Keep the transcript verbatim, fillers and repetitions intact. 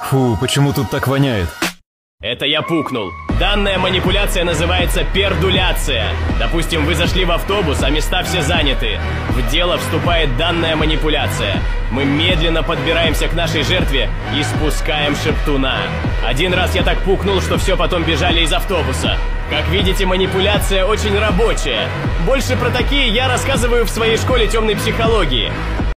Фу, почему тут так воняет? Это я пукнул. Данная манипуляция называется пердуляция. Допустим, вы зашли в автобус, а места все заняты. В дело вступает данная манипуляция. Мы медленно подбираемся к нашей жертве и спускаем шептуна. Один раз я так пукнул, что все потом бежали из автобуса. Как видите, манипуляция очень рабочая. Больше про такие я рассказываю в своей школе темной психологии.